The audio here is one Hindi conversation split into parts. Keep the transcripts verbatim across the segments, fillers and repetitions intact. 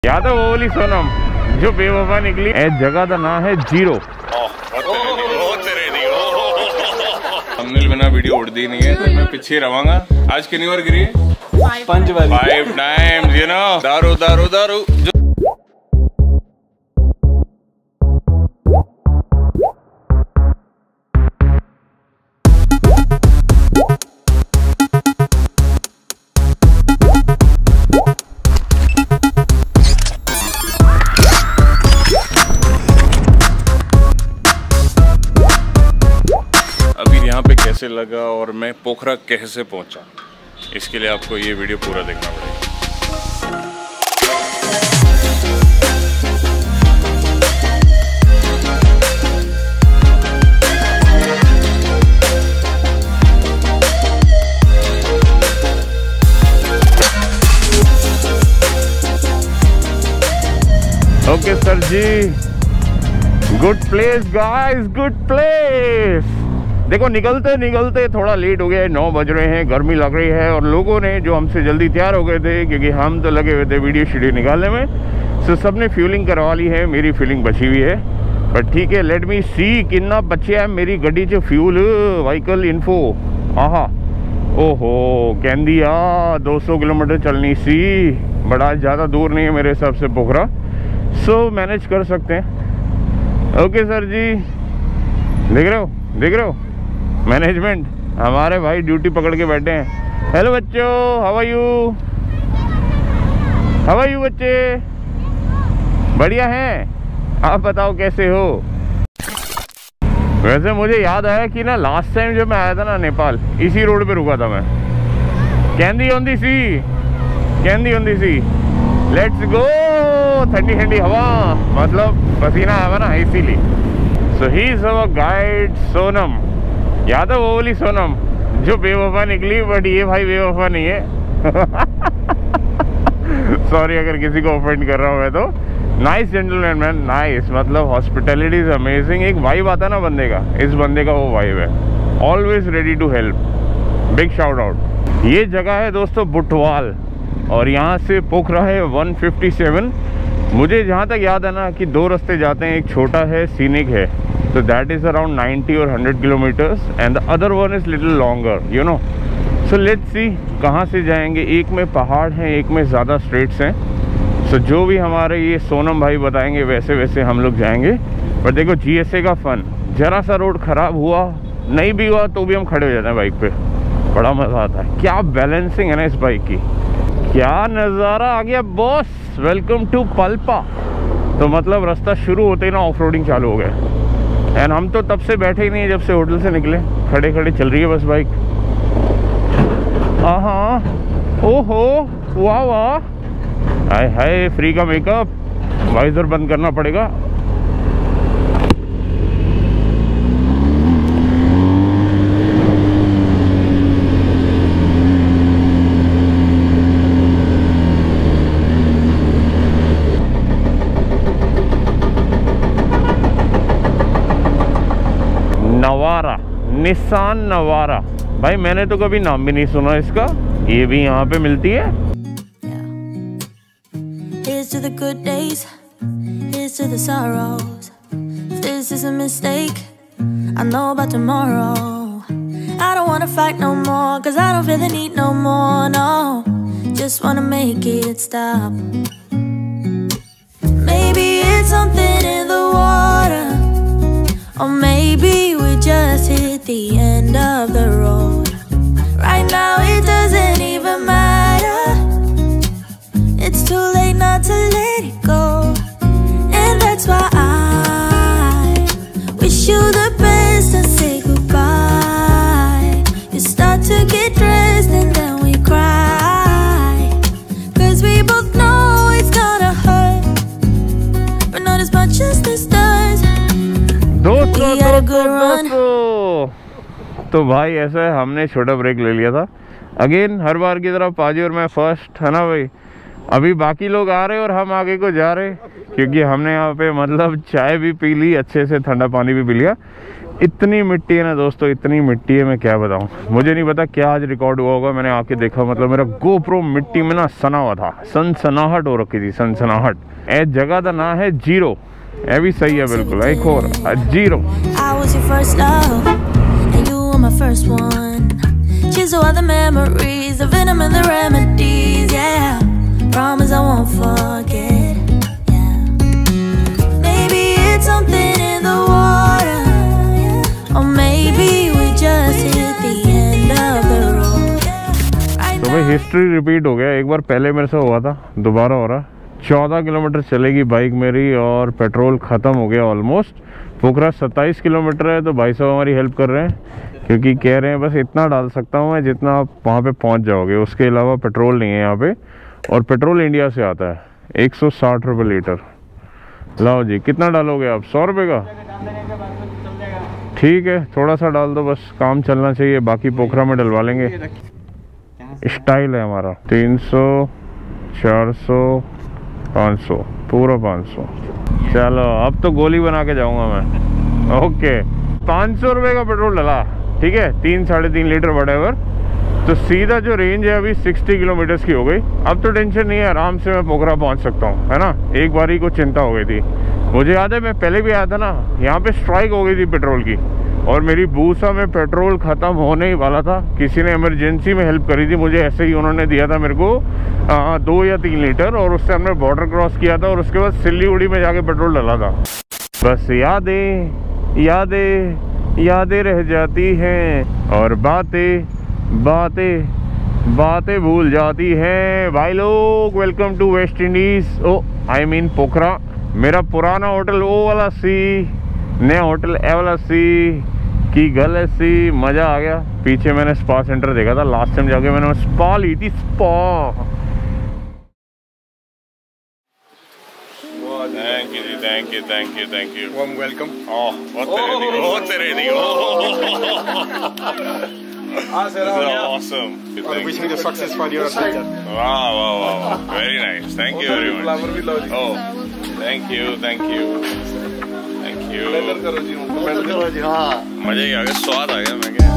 याद है वो वाली सोनम जो बेवफा निकली। ए जगह का नाम है जीरो। हमने बिना वीडियो उड़ दी नहीं है तो मैं पीछे रहूंगा। आज कितनी बार गिरी? पंच बार। Five times, you know. दारू दारू दारू। कैसे लगा और मैं पोखरा कैसे पहुंचा, इसके लिए आपको ये वीडियो पूरा देखना पड़ेगा। Okay sir ji, good place guys, good place. देखो निकलते निकलते थोड़ा लेट हो गया है, नौ बज रहे हैं, गर्मी लग रही है और लोगों ने जो हमसे जल्दी तैयार हो गए थे क्योंकि हम तो लगे हुए थे वीडियो शीडियो निकालने में, सो सब ने फ्यूलिंग करवा ली है। मेरी फ्यूलिंग बची हुई है बट ठीक है, लेट मी सी कितना बचे है मेरी गड्डी च फ्यूल। व्हीकल इन्फो, आहा ओहो कहती आ दो सौ किलोमीटर चलनी सी, बड़ा ज़्यादा दूर नहीं है मेरे हिसाब से पोखरा, सो मैनेज कर सकते हैं। ओके सर जी, देख रहे हो देख रहे हो मैनेजमेंट हमारे भाई ड्यूटी पकड़ के बैठे हैं। हेलो बच्चों, how are you, how are you बच्चे? बढ़िया हैं, आप बताओ कैसे हो? वैसे मुझे याद आया कि ना लास्ट टाइम जब मैं आया था ना नेपाल, इसी रोड पे रुका था मैं। Candy on the sea, candy on the sea, let's go. ठंडी ठंडी हवा, मतलब पसीना आया ना इसीलिए। So he is our guide Sonam. याद है वो वाली सोनम जो बेवफा निकली, बट ये भाई बेवफा नहीं है। सॉरी अगर किसी को ऑफेंड कर रहा हूँ मैं तो। नाइस जेंटलमैन मैन, नाइस, मतलब हॉस्पिटैलिटी इज अमेजिंग। एक वाइब आता है ना बंदे का, इस बंदे का वो वाइब है। Always ready to help, big shout out. ये जगह है दोस्तों बुटवाल और यहाँ से पोखरा है वन फिफ्टी सेवन। मुझे जहाँ तक याद है ना कि दो रास्ते जाते हैं, एक छोटा है सीनिक है, तो दैट इज़ अराउंड नाइंटी और hundred kilometres and the other one is little longer, you know. So let's see कहाँ से जाएंगे। एक में पहाड़ हैं, एक में ज़्यादा स्ट्रेट्स हैं। सो so, जो भी हमारे ये सोनम भाई बताएंगे वैसे वैसे हम लोग जाएंगे। पर देखो जीएसए का फ़न, ज़रा सा रोड ख़राब हुआ नहीं भी हुआ तो भी हम खड़े हो जाते हैं बाइक पे, बड़ा मज़ा आता है। क्या बैलेंसिंग है ना इस बाइक की, क्या नज़ारा आ गया बॉस। Welcome to पल्पा। तो मतलब रास्ता शुरू होते ही ना ऑफ रोडिंग चालू हो गया एंड हम तो तब से बैठे ही नहीं है जब से होटल से निकले, खड़े खड़े चल रही है बस बाइक। हाँ ओहो वाह वाह, हाय हाय, फ्री का मेकअप, वाइजर बंद करना पड़ेगा। नवारा, निसान नवारा, भाई मैंने तो कभी नाम भी नहीं सुना इसका। ये भी यहाँ पे मिलती है। Here's to the good days, here's to the sorrows. If this is a mistake, I know about tomorrow. I don't wanna fight no more, cause I don't feel the need no more, no. Just wanna make it stop. Maybe it's something in the water, or maybe we just hit the end of the road. Right now it doesn't even matter. It's too late not to let it go. And that's why I wish you the best and say goodbye. You start to get dressed and then we cry, cause we both know it's gonna hurt, but not as much as this does. दोस्तों दोस्तों तो भाई ऐसा है, हमने छोटा ब्रेक ले लिया था। अगेन हर बार की तरह पाजी और मैं फर्स्ट, है ना भाई। अभी बाकी लोग आ रहे और हम आगे को जा रहे क्योंकि हमने यहाँ पे मतलब चाय भी पी ली अच्छे से, ठंडा पानी भी पी लिया। इतनी मिट्टी है ना दोस्तों, इतनी मिट्टी है, मैं क्या बताऊं। मुझे नहीं पता क्या आज रिकॉर्ड हुआ होगा, मैंने आके देखा, मतलब मेरा गोप्रो मिट्टी में ना सना हुआ था, सनसनाहट हो रखी थी, सनसनाहट। ए जगह का नाम है जीरो, ये भी सही है बिल्कुल, एक और जीरो। तो भाई हिस्ट्री रिपीट हो गया, एक बार पहले मेरे से हुआ था, दोबारा हो रहा। चौदह किलोमीटर चलेगी बाइक मेरी और पेट्रोल ख़त्म हो गया ऑलमोस्ट। पोखरा सत्ताईस किलोमीटर है, तो भाई साहब हमारी हेल्प कर रहे हैं, क्योंकि कह रहे हैं बस इतना डाल सकता हूँ मैं जितना आप वहाँ पे पहुँच जाओगे, उसके अलावा पेट्रोल नहीं है यहाँ पे। और पेट्रोल इंडिया से आता है, एक सौ साठ रुपये लीटर। लाओ जी, कितना डालोगे आप? सौ रुपये का? ठीक है, थोड़ा सा डाल दो, बस काम चलना चाहिए, बाकी पोखरा में डलवा लेंगे। स्टाइल है हमारा। तीन सौ, चार सौ, पाँच सौ, पूरा पाँच सौ। चलो अब तो गोली बना के जाऊंगा मैं। ओके, पाँच सौ रुपये का पेट्रोल डला, ठीक है, तीन साढ़े तीन लीटर वटेवर। तो सीधा जो रेंज है अभी साठ किलोमीटर्स की हो गई। अब तो टेंशन नहीं है, आराम से मैं पोखरा पहुंच सकता हूँ, है ना। एक बारी को चिंता हो गई थी, मुझे याद है मैं पहले भी आया था ना, यहाँ पे स्ट्राइक हो गई थी पेट्रोल की, और मेरी बूसा में पेट्रोल ख़त्म होने ही वाला था। किसी ने इमरजेंसी में हेल्प करी थी मुझे, ऐसे ही उन्होंने दिया था मेरे को आ, दो या तीन लीटर, और उससे हमने बॉर्डर क्रॉस किया था, और उसके बाद सिल्लीगुड़ी में जाके पेट्रोल डाला था। बस यादें यादें यादें रह जाती हैं, और बातें बातें बातें भूल जाती हैं। भाई लोग, welcome to West Indies, oh I mean Pokhara. मेरा पुराना होटल ओ वाला सी, नया होटल ए वाला सी की गल सी। मज़ा आ गया। पीछे मैंने स्पा सेंटर देखा था, लास्ट टाइम जाके मैंने स्पा ली थी, spa. Thank you ji, thank you, thank you, thank you. Warm welcome. Oh, बहुत तेरे दी, बहुत तेरे दी। Ah, sir, Awesome. I'm wishing you success for your future. Wow, wow, wow. Very nice. Thank you very much. Flower भी लो जी। Oh, thank you, thank you, thank you. Better करो जी, better करो जी। हाँ। मजा ही आ गया, स्वाद आ गया। मैं क्या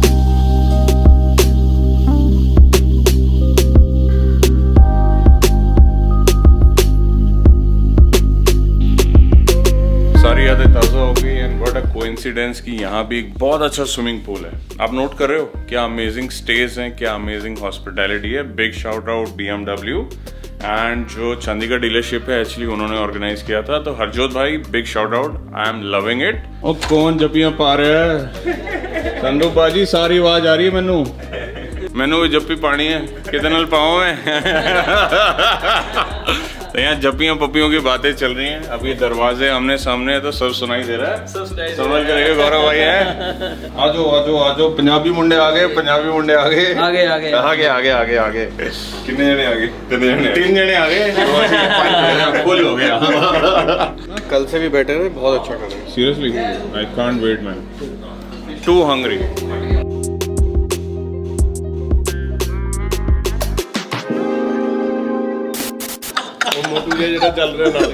सारी यादें ताज़ा हो गई। एंड व्हाट अ कोइंसिडेंस कि यहाँ भी एक बहुत अच्छा स्विमिंग पूल है। आप नोट कर रहे हो क्या अमेजिंग स्टेज हैं, क्या अमेजिंग हॉस्पिटैलिटी है। Big shout out B M W and जो चंडीगढ़ डीलरशिप है, एक्चुअली उन्होंने ऑर्गेनाइज किया था। तो हरजोत भाई, big shout out, I am loving it. और कौन जपियां पा रहा है? संदू बाजी, सारी आवाज आ रही है मैनू मैनू भी जप्पी पानी है, कितने नाल पाऊं मैं। तो यहाँ जप्पियों पप्पियों की बातें चल रही हैं। अभी दरवाजे आमने सामने है तो सब सुनाई दे रहा है। समझ कर गौरव भाई है। आजो आजो आजो, पंजाबी मुंडे आ गए, पंजाबी मुंडे आ गए, आगे आगे आगे आगे आगे आगे। कितने जने आ गए? तीन जने तीन जने आ गए, फुल हो गया। कल से भी बेटर है, बहुत अच्छा कर रहे हैं। Seriously I can't wait man, too hungry. Motu ji जेड़ा चल रहा है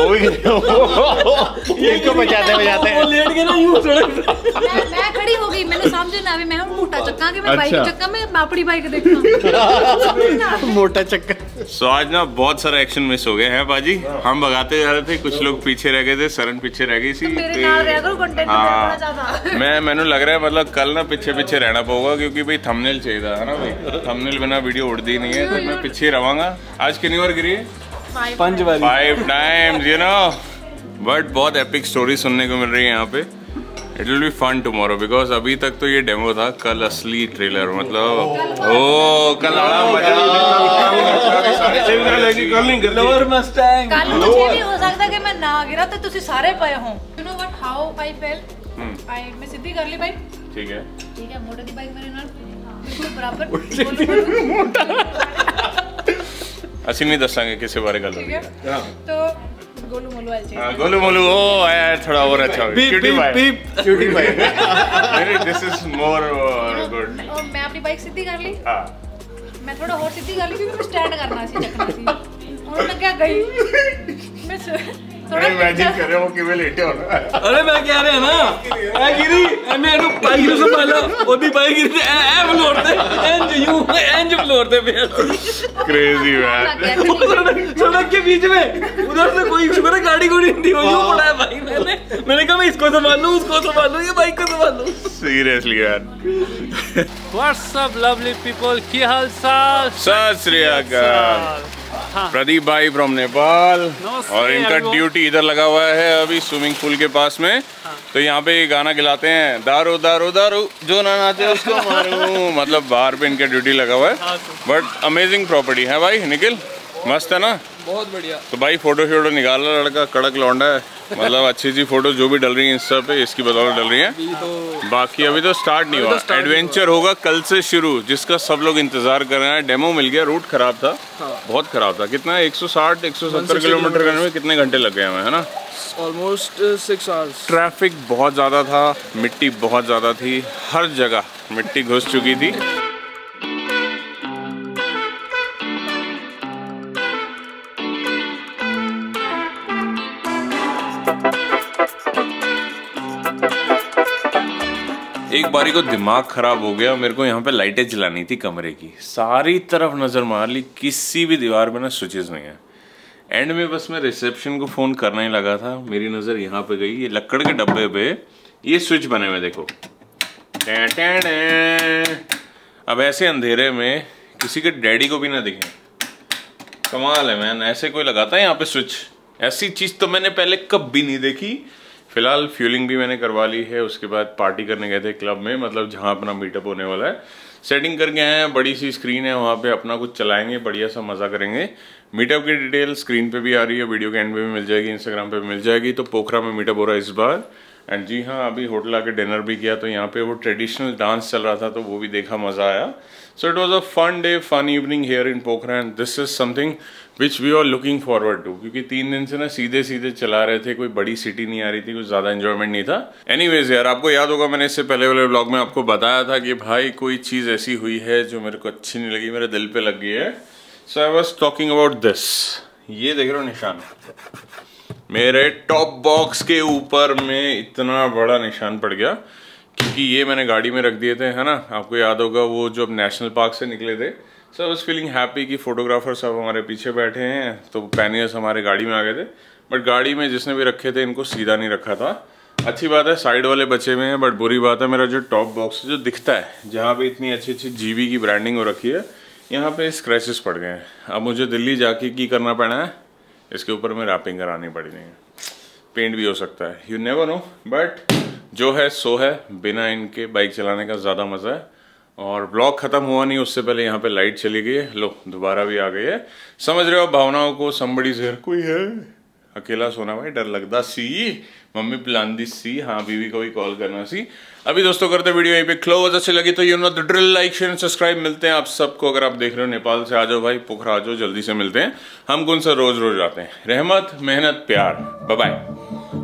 इसको बचाते बचाते वो लेट के ना यूं सड़क मैं मैं खड़ी हो गई, मैंने समझे ना अभी मैं हूं मोटा चक्का के मैं बाइक चक्का में अपनी बाइक देखना मोटा चक्का। सो आज ना बहुत सारा एक्शन मिस हो गए हैं बाजी। हम भगाते जा रहे थे, कुछ लोग पीछे रह गए थे, सरन पीछे रह गई सी। मेरे नाल रह करो, कंटेंट बड़ा ज्यादा। मैं मैंने लग रहा है मतलब कल ना पीछे पीछे रहना पड़ेगा, क्योंकि भाई थंबनेल चाहिए था, है ना भाई। थंबनेल बिना वीडियो उड़ती नहीं है, तो मैं पीछे रहूंगा। आज कितनी बार गिरी है? पंज बारी, five times, you know. But बहुत एपिक स्टोरी सुनने को मिल रही है यहाँ पे। It will be fun tomorrow, because अभी तक तो ये डेमो था, कल असली ट्रेलर। मतलब ओ कल बड़ा मजा। कल मुझे भी हो सकता कि मैं ना गिरा तो तुसी सारे पए हो। You know what how I felt. I मैं सीधी कर ली बाइक, ठीक है ठीक है। मोटे दी बाइक मेरे नाल बिल्कुल बराबर मोटा। ਅਸੀਂ नहीं दसांगे किसी बारे गल ठीक है। तो गोलू मोलू आई हां गोलू मोलू ओ यार थोड़ा और अच्छा हो। क्यूटी भाई, क्यूटी भाई। मेरे दिस इज मोर गुड। और मैं अपनी बाइक सीधी कर ली। हां मैं थोड़ा और सीधी कर ली क्योंकि मैं स्टैंड करना सी चकना सी। और मैं क्या गई, मैं थोड़ा इमेजिन कर रहे हो कि मैं लेटे हो ना। अरे मैं कह रहा ना ए गिरी मैं ਇਹਨੂੰ ਪਾਈ ਨੂੰ ਸੰਭਾਲਾ ਉਹਦੀ ਪਾਈ ਗਿਰੀ ਐ ਐ ਫਲੋਰ ਤੇ ਇੰਜ ਯੂ ਇੰਜ ਫਲੋਰ ਤੇ ਪਿਆ क्रेजी मैन। सड़क के बीच में उधर से कोई शुक्र है गाड़ी गुड़ी नहीं हो यूं पड़ा है भाई। मैंने मैंने कहा मैं इसको संभालूं उसको संभालूं ये बाइक को संभालूं। सीरियसली यार। What's up lovely people, की हाल चाल? सत श्री अकाल। प्रदीप भाई फ्रॉम नेपाल और इनका ड्यूटी इधर लगा हुआ है अभी स्विमिंग पूल के पास में। तो यहाँ पे गाना गिलाते हैं दारू दारू दारू जो ना नाचे उसको मारूं। मतलब बाहर पे इनका ड्यूटी लगा हुआ है। बट अमेजिंग प्रॉपर्टी है भाई निखिल, मस्त है ना? बहुत बढ़िया। तो भाई फोटो शोटो निकाल रहा लड़का, कड़क लौंडा है। मतलब अच्छी अच्छी फोटो जो भी डल रही है इंस्टा पे इसकी बदौलत डल रही है। तो बाकी अभी तो स्टार्ट नहीं हुआ, एडवेंचर होगा कल से शुरू जिसका सब लोग इंतजार कर रहे हैं। डेमो मिल गया, रूट खराब था। हाँ। बहुत खराब था। कितना एक सौ साठ एक सौ सत्तर किलोमीटर करने में कितने घंटे लग गए हमें, है ना? Almost six hours. ट्रैफिक बहुत ज़्यादा था, मिट्टी बहुत ज़्यादा थी, हर जगह मिट्टी घुस चुकी थी। एक बारी को दिमाग खराब हो गया, मेरे को यहाँ पे लाइटें जलानी थी कमरे की। सारी तरफ नज़र मार ली, किसी भी दीवार में ना स्विचेस नहीं है। एंड में बस मैं रिसेप्शन को फ़ोन करना ही लगा था, मेरी नज़र यहाँ पे गई। ये लकड़ के डब्बे पे ये स्विच बने हुए देखो। टैं टैं टैं। अब ऐसे अंधेरे में किसी के डैडी को भी ना दिखे, कमाल है मैन। ऐसे कोई लगाता है यहाँ पे स्विच? ऐसी चीज़ तो मैंने पहले कभी नहीं देखी। फिलहाल फ्यूलिंग भी मैंने करवा ली है। उसके बाद पार्टी करने गए थे क्लब में, मतलब जहाँ अपना मीटअप होने वाला है। सेटिंग करके आए हैं, बड़ी सी स्क्रीन है वहाँ पे अपना कुछ चलाएंगे, बढ़िया सा मज़ा करेंगे। मीटअप की डिटेल स्क्रीन पे भी आ रही है, वीडियो के एंड में भी मिल जाएगी, इंस्टाग्राम पे भी मिल जाएगी। तो पोखरा में मीटअप हो रहा है इस बार। एंड जी हाँ, अभी होटल आके डिनर भी किया तो यहाँ पे वो ट्रेडिशनल डांस चल रहा था तो वो भी देखा, मज़ा आया। So it was a fun day, fun evening here in Pokhara and this is something which we are looking forward to. क्योंकि तीन दिन से ना सीधे सीधे चला रहे थे, कोई बड़ी सिटी नहीं आ रही थी, कुछ ज़्यादा एंजॉयमेंट नहीं था। एनीवेज यार, आपको याद होगा मैंने इससे पहले वाले व्लॉग में आपको बताया था कि भाई कोई चीज़ ऐसी हुई है जो मेरे को अच्छी नहीं लगी, मेरे दिल पे लग गई है। So I was talking about this. ये देख रहे हो निशान, मेरे टॉप बॉक्स के ऊपर में इतना बड़ा निशान पड़ गया क्योंकि ये मैंने गाड़ी में रख दिए थे, है ना? आपको याद होगा वो जो नेशनल पार्क से निकले थे। So I was feeling happy कि फोटोग्राफर सब हमारे पीछे बैठे हैं, तो पैनियर्स हमारे गाड़ी में आ गए थे। बट गाड़ी में जिसने भी रखे थे इनको सीधा नहीं रखा था। अच्छी बात है साइड वाले बचे हुए हैं, बट बुरी बात है मेरा जो टॉप बॉक्स जो दिखता है, जहाँ पे इतनी अच्छी अच्छी जीवी की ब्रांडिंग हो रखी है, यहाँ पे स्क्रैचेस पड़ गए हैं। अब मुझे दिल्ली जाके की करना पड़ा है, इसके ऊपर में रैपिंग करानी पड़ी है। पेंट भी हो सकता है, यू नेवर नो। बट जो है सो है, बिना इनके बाइक चलाने का ज़्यादा मज़ा है। और ब्लॉग ख़त्म हुआ नहीं उससे पहले यहाँ पे लाइट चली गई है, लो दोबारा भी आ गई है। समझ रहे हो भावनाओं को, somebody's here, कोई है? अकेला सोना भाई डर लगता सी, मम्मी पिलांदी सी, हाँ बीवी को भी कॉल करना सी। अभी दोस्तों करते वीडियो यहीं पे क्लोज। अच्छी लगी तो you know the drill, like share subscribe. मिलते हैं आप सबको, अगर आप देख रहे हो नेपाल से आ जाओ भाई, पोखरा आ जाओ, जल्दी से मिलते हैं। हम कौन सा रोज रोज आते हैं। रहमत, मेहनत, प्यार। Bye bye.